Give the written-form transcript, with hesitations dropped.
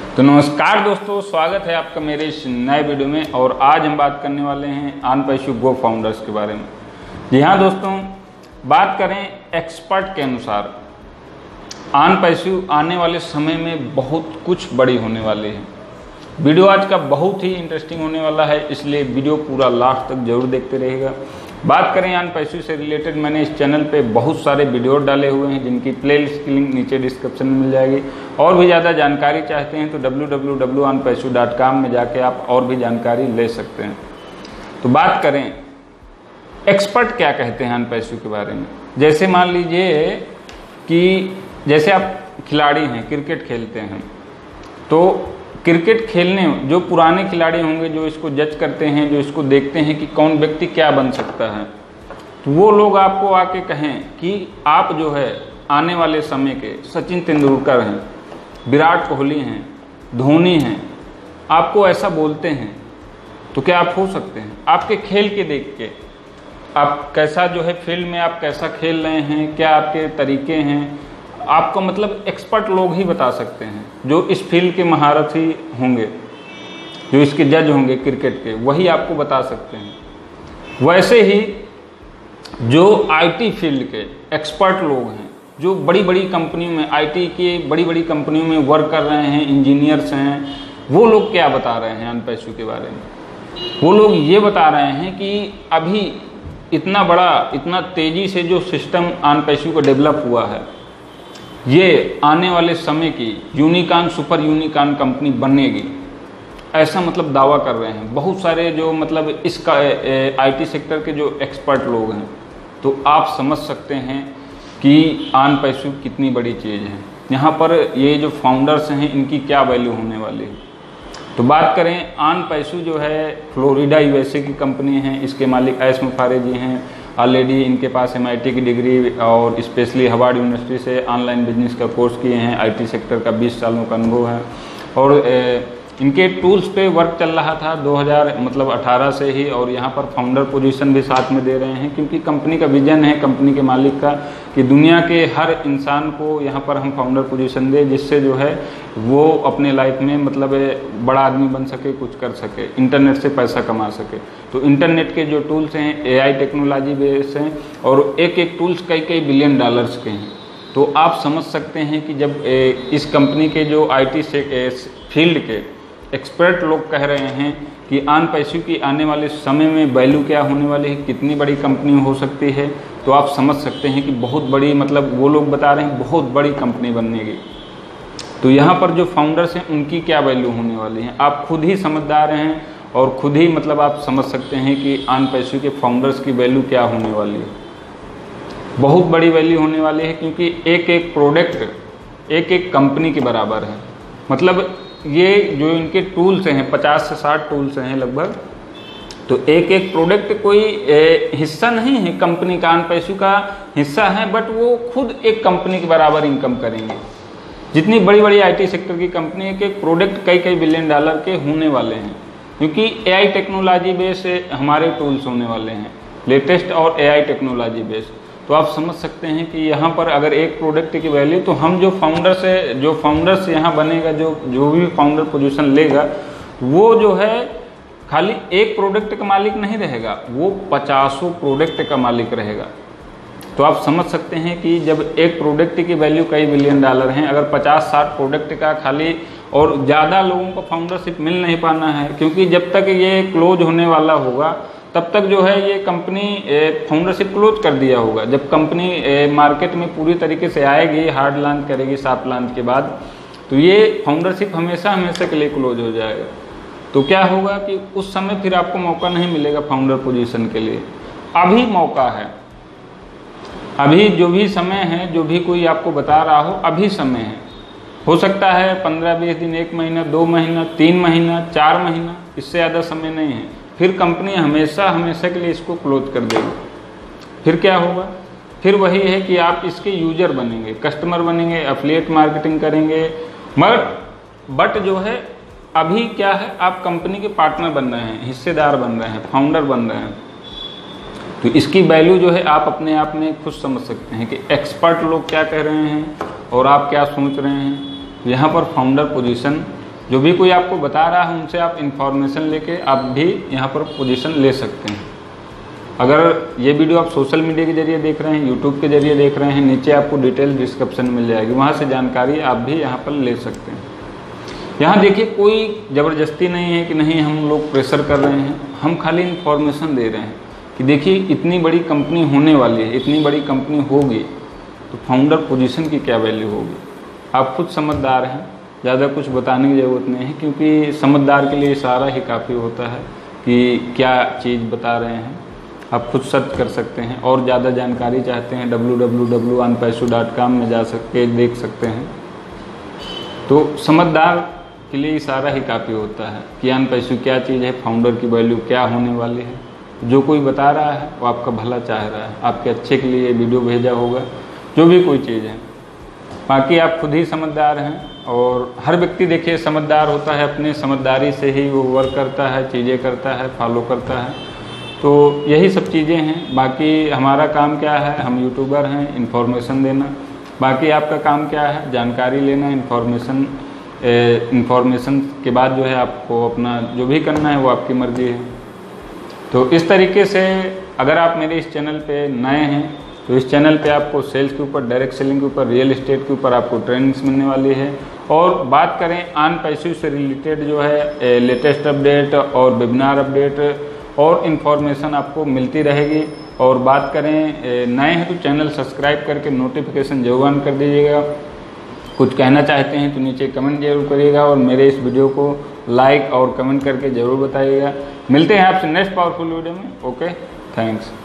तो नमस्कार दोस्तों, स्वागत है आपका मेरे इस नए वीडियो में। और आज हम बात करने वाले हैं ऑनपैसिव गो फाउंडर्स के बारे में। जी हाँ दोस्तों, बात करें एक्सपर्ट के अनुसार ऑनपैसिव आने वाले समय में बहुत कुछ बड़ी होने वाली है। वीडियो आज का बहुत ही इंटरेस्टिंग होने वाला है, इसलिए वीडियो पूरा लास्ट तक जरूर देखते रहिएगा। बात करें ऑनपैसिव से रिलेटेड, मैंने इस चैनल पे बहुत सारे वीडियो डाले हुए हैं जिनकी प्लेलिस्ट की लिंक नीचे डिस्क्रिप्शन में मिल जाएगी। और भी ज़्यादा जानकारी चाहते हैं तो www.onpassive.com में जाके आप और भी जानकारी ले सकते हैं। तो बात करें एक्सपर्ट क्या कहते हैं ऑनपैसिव के बारे में। जैसे मान लीजिए कि जैसे आप खिलाड़ी हैं, क्रिकेट खेलते हैं, तो क्रिकेट खेलने जो पुराने खिलाड़ी होंगे, जो इसको जज करते हैं, जो इसको देखते हैं कि कौन व्यक्ति क्या बन सकता है, तो वो लोग आपको आके कहें कि आप जो है आने वाले समय के सचिन तेंदुलकर हैं, विराट कोहली हैं, धोनी हैं, आपको ऐसा बोलते हैं, तो क्या आप हो सकते हैं? आपके खेल के देख के आप कैसा जो है फील्ड में आप कैसा खेल रहे हैं, क्या आपके तरीके हैं, आपको मतलब एक्सपर्ट लोग ही बता सकते हैं। जो इस फील्ड के महारथी होंगे, जो इसके जज होंगे क्रिकेट के, वही आपको बता सकते हैं। वैसे ही जो आईटी फील्ड के एक्सपर्ट लोग हैं, जो बड़ी बड़ी कंपनियों में, आईटी की बड़ी बड़ी कंपनियों में वर्क कर रहे हैं, इंजीनियर्स हैं, वो लोग क्या बता रहे हैं ऑनपैसिव के बारे में? वो लोग ये बता रहे हैं कि अभी इतना बड़ा, इतना तेजी से जो सिस्टम ऑनपैसिव को डेवलप हुआ है, ये आने वाले समय की यूनिकॉर्न, सुपर यूनिकॉर्न कंपनी बनेगी, ऐसा मतलब दावा कर रहे हैं बहुत सारे जो मतलब इसका आईटी सेक्टर के जो एक्सपर्ट लोग हैं। तो आप समझ सकते हैं कि ऑनपैसिव कितनी बड़ी चीज़ है। यहाँ पर ये जो फाउंडर्स हैं, इनकी क्या वैल्यू होने वाली है। तो बात करें ऑनपैसिव जो है फ्लोरिडा यूएसए की कंपनी है। इसके मालिक एस मुफारे जी हैं। ऑलरेडी इनके पास MIT की डिग्री और स्पेशली हार्वर्ड यूनिवर्सिटी से ऑनलाइन बिजनेस का कोर्स किए हैं। आईटी सेक्टर का 20 सालों का अनुभव है और इनके टूल्स पे वर्क चल रहा था 2018 से ही। और यहाँ पर फाउंडर पोजीशन भी साथ में दे रहे हैं, क्योंकि कंपनी का विजन है, कंपनी के मालिक का, कि दुनिया के हर इंसान को यहाँ पर हम फाउंडर पोजीशन दें, जिससे जो है वो अपने लाइफ में मतलब बड़ा आदमी बन सके, कुछ कर सके, इंटरनेट से पैसा कमा सके। तो इंटरनेट के जो टूल्स हैं AI टेक्नोलॉजी बेस हैं और एक एक टूल्स कई कई $बिलियन के हैं। तो आप समझ सकते हैं कि जब इस कंपनी के जो IT से फील्ड के एक्सपर्ट लोग कह रहे हैं कि ऑनपैसिव की आने वाले समय में वैल्यू क्या होने वाली है, कितनी बड़ी कंपनी हो सकती है, तो आप समझ सकते हैं कि बहुत बड़ी, मतलब वो लोग बता रहे हैं बहुत बड़ी कंपनी बनेगी। तो यहाँ पर जो फाउंडर्स हैं उनकी क्या वैल्यू होने वाली है, आप खुद ही समझदार हैं और खुद ही मतलब आप समझ सकते हैं कि ऑनपैसिव के फाउंडर्स की वैल्यू क्या होने वाली है। बहुत बड़ी वैल्यू होने वाली है, क्योंकि एक एक प्रोडक्ट एक एक कंपनी के बराबर है। मतलब ये जो इनके टूल्स हैं 50 से 60 टूल्स हैं लगभग, तो एक एक प्रोडक्ट कोई हिस्सा नहीं है कंपनी का, ऑनपैसिव का हिस्सा है, बट वो खुद एक कंपनी के बराबर इनकम करेंगे। जितनी बड़ी बड़ी आईटी सेक्टर की कंपनी है, एक प्रोडक्ट कई कई $बिलियन के होने वाले हैं, क्योंकि AI टेक्नोलॉजी बेस हमारे टूल्स होने वाले हैं, लेटेस्ट और AI टेक्नोलॉजी बेस। तो आप समझ सकते हैं कि यहाँ पर अगर एक प्रोडक्ट की वैल्यू, तो हम जो फाउंडर्स यहाँ बनेगा, जो भी फाउंडर पोजीशन लेगा, वो जो है खाली एक प्रोडक्ट का मालिक नहीं रहेगा, वो 50 प्रोडक्ट का मालिक रहेगा। तो आप समझ सकते हैं कि जब एक प्रोडक्ट की वैल्यू कई $बिलियन हैं, अगर 50-60 प्रोडक्ट का खाली, और ज़्यादा लोगों को फाउंडरशिप मिल नहीं पाना है, क्योंकि जब तक ये क्लोज होने वाला होगा तब तक जो है ये कंपनी फाउंडरशिप क्लोज कर दिया होगा। जब कंपनी मार्केट में पूरी तरीके से आएगी, हार्ड लॉन्च करेगी, सॉफ्ट लॉन्च के बाद, तो ये फाउंडरशिप हमेशा हमेशा के लिए क्लोज हो जाएगा। तो क्या होगा कि उस समय फिर आपको मौका नहीं मिलेगा फाउंडर पोजीशन के लिए। अभी मौका है, अभी जो भी समय है, जो भी कोई आपको बता रहा हो, अभी समय है। हो सकता है 15-20 दिन, 1 महीना, 2 महीना, 3 महीना, 4 महीना, इससे ज़्यादा समय नहीं है। फिर कंपनी हमेशा हमेशा के लिए इसको क्लोज कर देगी। फिर क्या होगा? फिर वही है कि आप इसके यूजर बनेंगे, कस्टमर बनेंगे, एफिलिएट मार्केटिंग करेंगे, बट जो है अभी क्या है, आप कंपनी के पार्टनर बन रहे हैं, हिस्सेदार बन रहे हैं, फाउंडर बन रहे हैं। तो इसकी वैल्यू जो है आप अपने आप में खुद समझ सकते हैं कि एक्सपर्ट लोग क्या कह रहे हैं और आप क्या सोच रहे हैं। यहाँ पर फाउंडर पोजीशन जो भी कोई आपको बता रहा है उनसे आप इन्फॉर्मेशन लेके आप भी यहाँ पर पोजीशन ले सकते हैं। अगर ये वीडियो आप सोशल मीडिया के जरिए देख रहे हैं, यूट्यूब के जरिए देख रहे हैं, नीचे आपको डिटेल डिस्क्रिप्शन मिल जाएगी, वहाँ से जानकारी आप भी यहाँ पर ले सकते हैं। यहाँ देखिए कोई ज़बरदस्ती नहीं है कि नहीं हम लोग प्रेशर कर रहे हैं, हम खाली इन्फॉर्मेशन दे रहे हैं कि देखिए इतनी बड़ी कंपनी होने वाली है, इतनी बड़ी कंपनी होगी तो फाउंडर पोजीशन की क्या वैल्यू होगी। आप खुद समझदार हैं, ज़्यादा कुछ बताने की ज़रूरत नहीं है, क्योंकि समझदार के लिए इशारा ही काफ़ी होता है कि क्या चीज़ बता रहे हैं। आप खुद सर्च कर सकते हैं और ज़्यादा जानकारी चाहते हैं www.anpaishu.com में जा सकते देख सकते हैं। तो समझदार के लिए इशारा ही काफ़ी होता है कि अनपैसू क्या चीज़ है, फाउंडर की वैल्यू क्या होने वाली है। जो कोई बता रहा है वो आपका भला चाह रहा है, आपके अच्छे के लिए वीडियो भेजा होगा, जो भी कोई चीज़ है। बाकी आप खुद ही समझदार हैं और हर व्यक्ति देखिए समझदार होता है, अपने समझदारी से ही वो वर्क करता है, चीज़ें करता है, फॉलो करता है। तो यही सब चीज़ें हैं। बाकी हमारा काम क्या है, हम यूट्यूबर हैं, इन्फॉर्मेशन देना। बाकी आपका काम क्या है, जानकारी लेना, इन्फॉर्मेशन के बाद जो है आपको अपना जो भी करना है वो आपकी मर्ज़ी है। तो इस तरीके से अगर आप मेरे इस चैनल पे नए हैं तो इस चैनल पे आपको सेल्स के ऊपर, डायरेक्ट सेलिंग के ऊपर, रियल एस्टेट के ऊपर आपको ट्रेनिंग्स मिलने वाली है। और बात करें अनपैसिव से रिलेटेड जो है लेटेस्ट अपडेट और वेबिनार अपडेट और इन्फॉर्मेशन आपको मिलती रहेगी। और बात करें नए हैं तो चैनल सब्सक्राइब करके नोटिफिकेशन जरूर ऑन कर दीजिएगा। कुछ कहना चाहते हैं तो नीचे कमेंट जरूर करिएगा और मेरे इस वीडियो को लाइक और कमेंट करके ज़रूर बताइएगा। मिलते हैं आपसे नेक्स्ट पावरफुल वीडियो में। Okay, thanks.